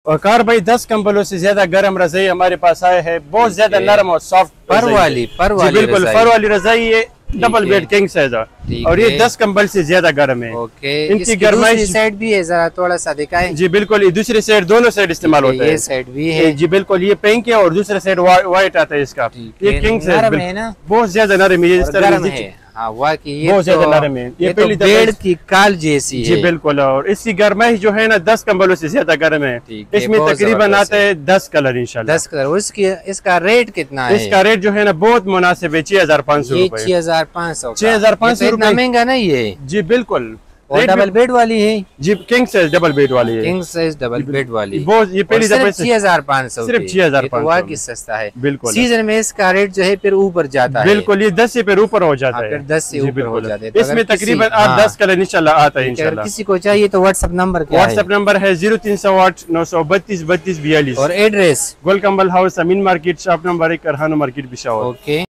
और कार भाई 10 कंबलों से ज्यादा गर्म रजाई हमारे पास आए है, बहुत ज्यादा नरम और सॉफ्ट पर वाली बिल्कुल फर वाली रजाई है, डबल बेड किंग साइज और ये 10 कंबल से ज्यादा गर्म है। इनकी गर्माई साइड भी है, जरा थोड़ा सा दिखाएं। जी बिल्कुल, ये दूसरी साइड दोनों साइड इस्तेमाल होता है। ये साइड भी है जी बिल्कुल, ये पिंक है और दूसरा साइड व्हाइट आता है इसका। ये किंग साइज है ना, बहुत ज्यादा नरम है, इस तरह है। हाँ, वाकई ये बहुत ज्यादा नरम है। ये तो बेड की काल जैसी है। जी बिल्कुल, और इसकी गर्माई जो है ना 10 कंबलों से ज्यादा गर्म है। इसमें तकरीबन आता है 10 कलर इंशाल्लाह। 10 कलर। इसका रेट कितना है? इसका रेट जो है ना बहुत मुनासिब है, 6500 रुपए। 6500 इतना महंगा नहीं है। जी बिल्कुल, और डबल बेड वाली है। जी किंग साइज डबल बेड वाली है। किंग साइज डबल बेड वाली वो ये पहली दफा 6500, सिर्फ 6500 वाकई सस्ता है। बिल्कुल, सीजन में इसका रेट जो है फिर ऊपर जाता है। बिल्कुल, ये 10 से फिर ऊपर हो जाता है। फिर 10 से ऊपर हो जाता है। इसमें तकरीबन 8-10 कलर इंशाल्लाह आता है। इंशाल्लाह किसी को चाहिए तो व्हाट्सएप नंबर क्या है? व्हाट्सएप नंबर है 0308 932 32 42 और एड्रेस गोलकम्बल house, Amin market, shop number 1, Karkhano market, Peshawar. Okay.